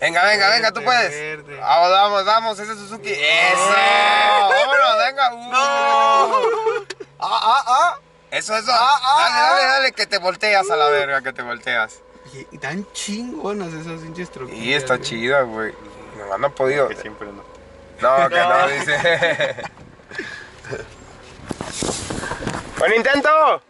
Venga, venga, venga, tú puedes. Verde. Vamos, vamos, vamos, ese es Suzuki. ¡Eso! ¡Vámonos, venga! Eso, eso. Dale, dale, dale, que te volteas a la verga, que te volteas. Y tan chingonas esas pinches troquitas. Y está chida, güey. No han podido. Que siempre no. No, que no, dice. ¡Buen intento!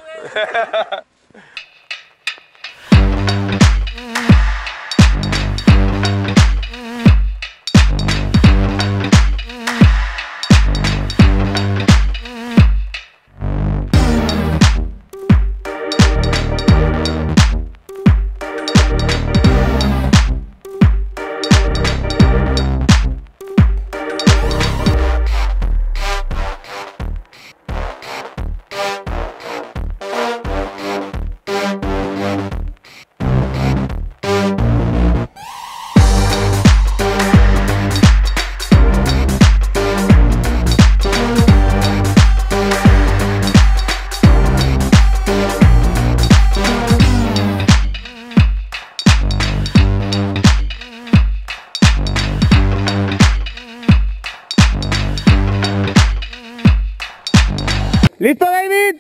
¿Listo, David?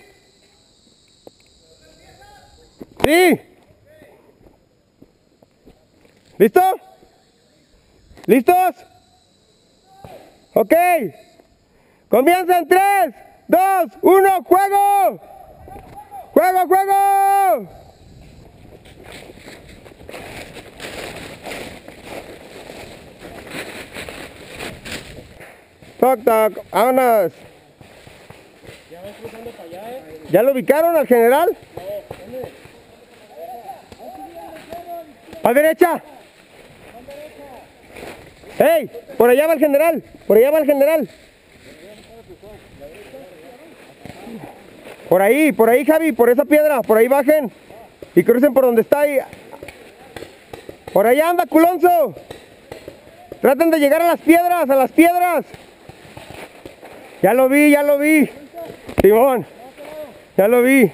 Sí. ¿Listo? ¿Listos? Ok. Comienza en 3, 2, 1, ¡juego! ¡Juego, juego! Toc, toc, vámonos. ¿Ya lo ubicaron al general? ¿A derecha? ¡Ey! Por allá va el general. Por allá va el general. Por ahí, Javi, por esa piedra. Por ahí bajen. Y crucen por donde está ahí. Por allá anda, culonzo. Traten de llegar a las piedras, a las piedras. Ya lo vi, ya lo vi. Simón, ya lo vi.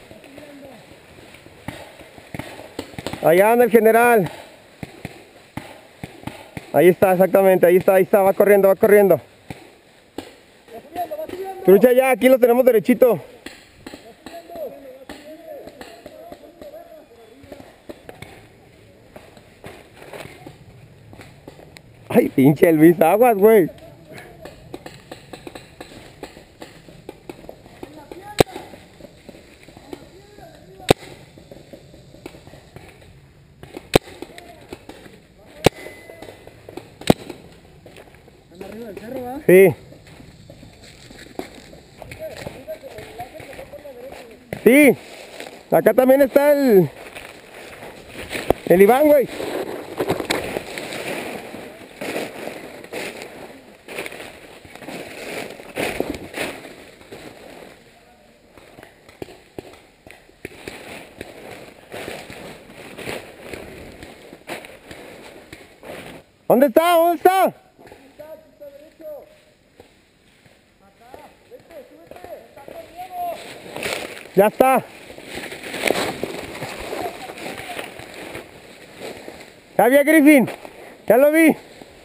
Allá anda el general. Ahí está, exactamente, ahí está, va corriendo, va corriendo. Trucha ya, aquí lo tenemos derechito. Ay, pinche Luis, aguas, güey. Sí. Sí. Acá también está el Iván, güey. ¿Dónde está? ¿Dónde está? Ya está. Ya vi a Griffin. Ya lo vi.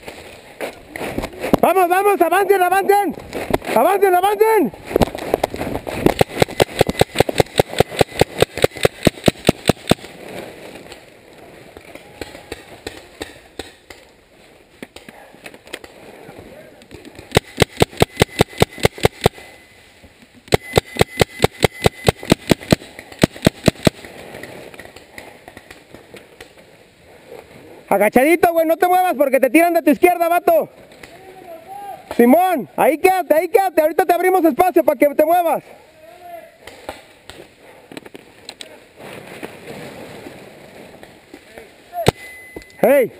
Vamos, vamos, avancen, avancen. Avancen, avancen. Agachadito, güey, no te muevas porque te tiran de tu izquierda, vato. Simón, ahí quédate, ahorita te abrimos espacio para que te muevas. Hey.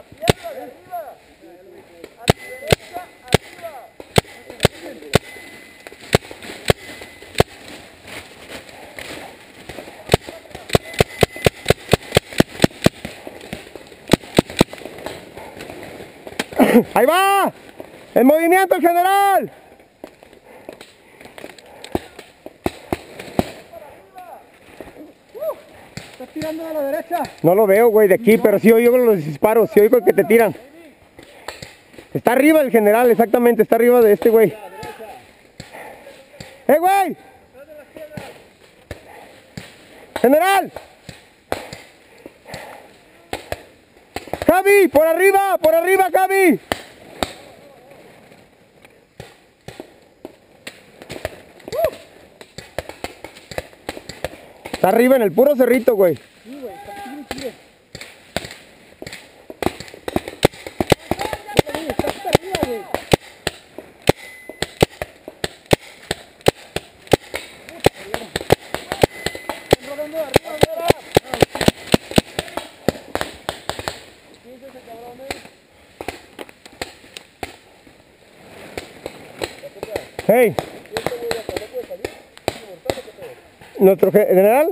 ¡Ahí va! ¡En movimiento el general! tirando a la derecha. No lo veo, güey, de aquí, pero sí oigo los disparos, sí oigo que te tiran. Está arriba el general, exactamente, está arriba de este güey. Güey! ¡General! ¡Javi! ¡Por arriba! Javi! Está arriba en el puro cerrito, güey. Sí, güey, está aquí. Está aquí arriba, güey. Hey. ¿Nuestro general?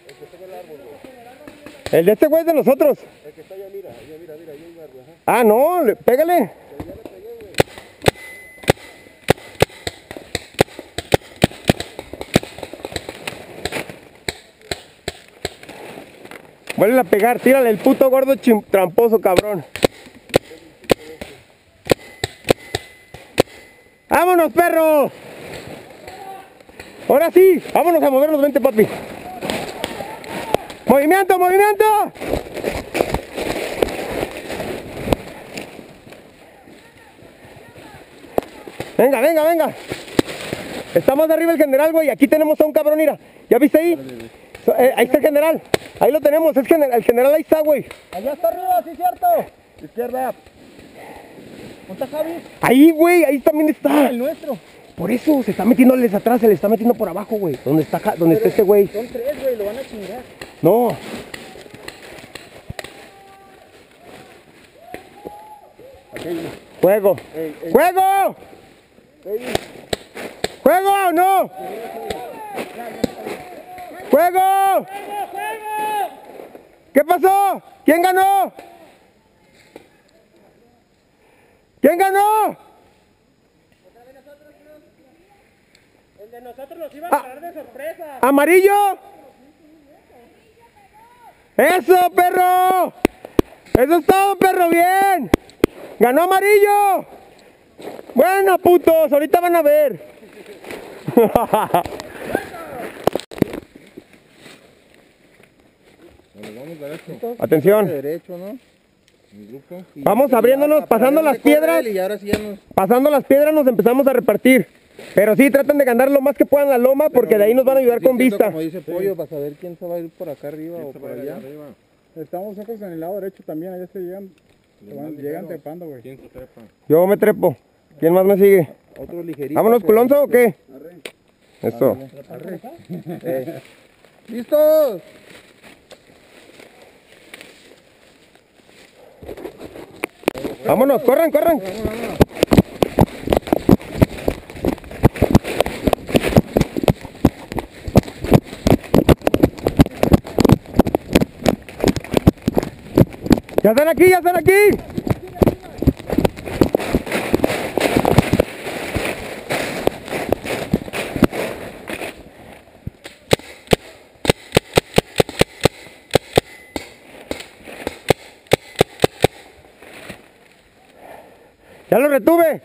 El de este güey es de nosotros. El que está allá, mira, ah, no, pégale. Vuelve a pegar, tírale el puto gordo tramposo, cabrón. ¡Vámonos, perro! Ahora sí, vámonos a movernos, vente, papi. ¡Movimiento, movimiento! Venga, venga, venga. Estamos arriba el general, güey. Aquí tenemos a un cabrón, mira. ¿Ya viste ahí? Ahí está el general. Ahí lo tenemos, es el general ahí está, güey. Allá está arriba, sí, cierto. Izquierda. ¿Dónde está Javi? Ahí, güey, ahí también está. El nuestro. Por eso, se está metiéndoles atrás, se le está metiendo por abajo, güey. ¿Dónde está este güey? Son 3, güey, lo van a chingar. No. Juego. ¡Juego! ¡Juego o no! ¡Juego! ¿Qué pasó? ¿Quién ganó? ¿Quién ganó? El de nosotros nos iba a agarrar de sorpresa. ¿Amarillo? ¡Eso, perro! ¡Eso es todo, perro! ¡Bien! ¡Ganó amarillo! Bueno, putos, ahorita van a ver. Atención. Derecho, ¿no? Vamos abriéndonos, pasando las piedras. Y ahora sí ya nos... Pasando las piedras nos empezamos a repartir. Pero sí, traten de ganar lo más que puedan la loma porque de ahí nos van a ayudar con vista. Como dice Pollo, para saber quién se va a ir por acá arriba o por allá. Estamos nosotros en el lado derecho también, allá se llegan. Llegan trepando, güey. ¿Quién se trepa? Yo me trepo. ¿Quién más me sigue? Otro ligerito. ¿Vámonos, culonzo o qué? Eso. ¡Listos! Vámonos, corran, corran. ¡Ya están aquí, ya están aquí! ¡Ya lo retuve!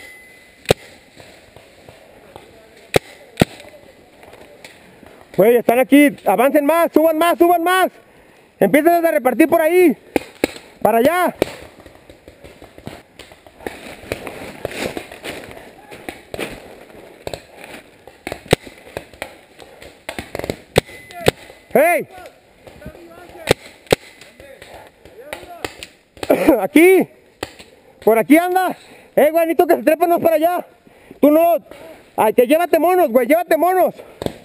Güey, están aquí, avancen más, suban más, suban más. Empiecen a repartir por ahí. Para allá. ¡Hey! Aquí. Por aquí anda. Güey, necesito que se trepen para allá. Tú no. Ay, que llévate monos, güey, llévate monos.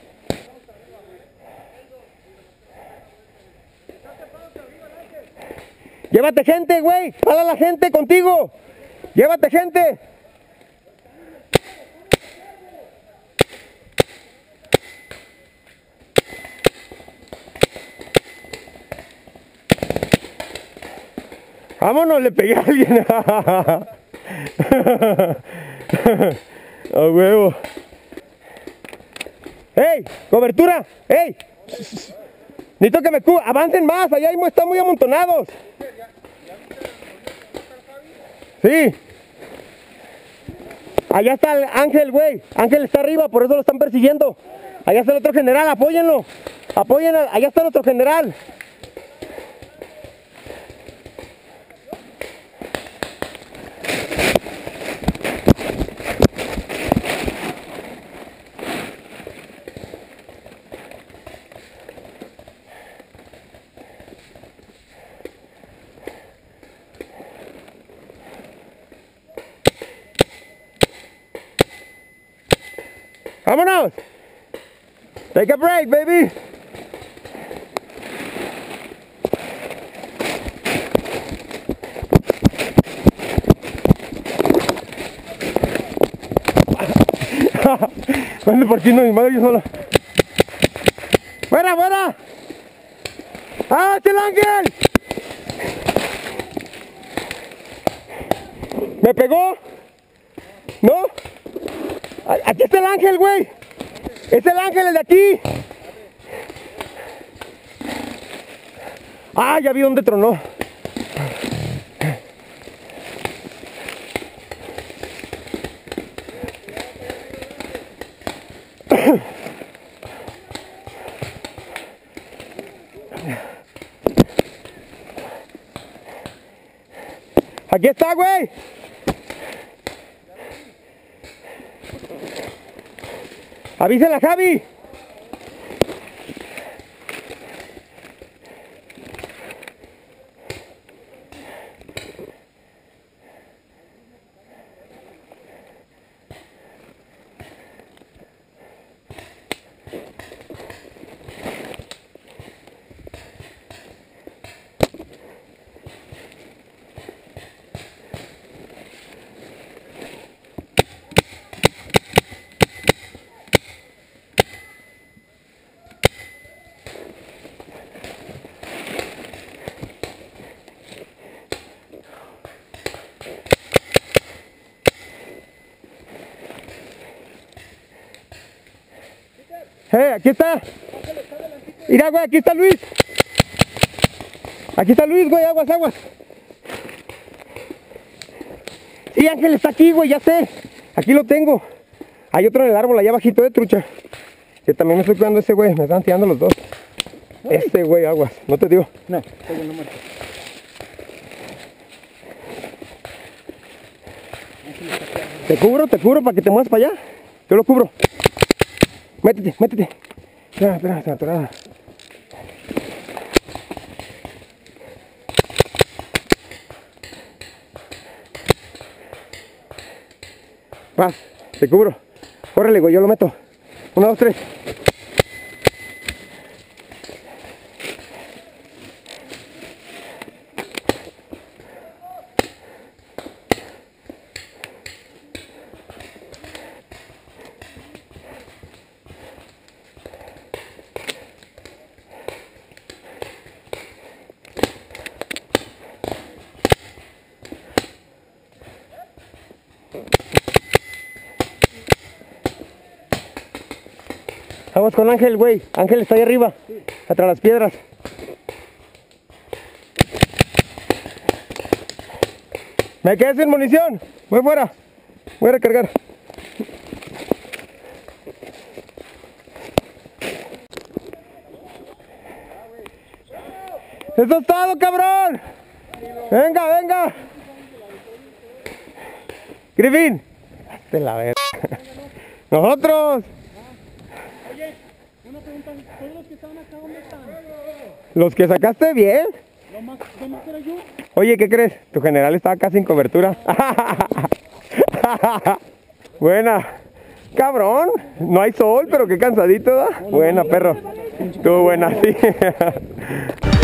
Llévate gente, güey. Jala la gente contigo. Llévate gente. Vámonos, le pegué a alguien. A huevo. ¡Ey! ¡Cobertura! ¡Ey! Necesito que me avancen más, allá mismo están muy amontonados. Sí. Allá está el Ángel, güey. Ángel está arriba, por eso lo están persiguiendo. Allá está el otro general, apóyenlo. Allá está el otro general. ¡Vámonos! Take a break, baby. ¿Dónde por qué no mi madre yo sola? ¡Fuera, fuera! ¡Ah, es el Ángel! ¿Me pegó? ¿No? Aquí está el Ángel, güey. Es el Ángel, el de aquí. Ah, ya vi dónde tronó. Aquí está, güey. Avísale a Javi. Aquí está. Mira, güey, aquí está Luis. Aquí está Luis, güey, aguas, aguas. Sí, Ángel está aquí, güey, ya sé. Aquí lo tengo. Hay otro en el árbol, allá abajito de trucha. Que también me estoy cuidando ese güey, me están tirando los dos. Este güey, aguas, no te digo. No, estoy bien, no muerto. Te cubro para que te muevas para allá. Yo lo cubro. Métete, métete. Espera, espera, está atorada. Va, te cubro. Córrele, güey, yo lo meto. 1, 2, 3. Vamos con Ángel, güey. Ángel está ahí arriba, atrás de las piedras. Me quedé sin munición. Voy fuera. Voy a recargar. ¡Eso es todo, cabrón! ¡Venga, venga! Griffin. Hazte la verga. ¡Nosotros! Oye, una pregunta, ¿todos los que estaban acá dónde están? ¿Los que sacaste bien? ¿Nomás era yo? Oye, ¿qué crees? Tu general estaba acá sin cobertura. Buena. Cabrón, no hay sol, pero qué cansadito, ¿da? Buena, perro. Estuvo buena, sí.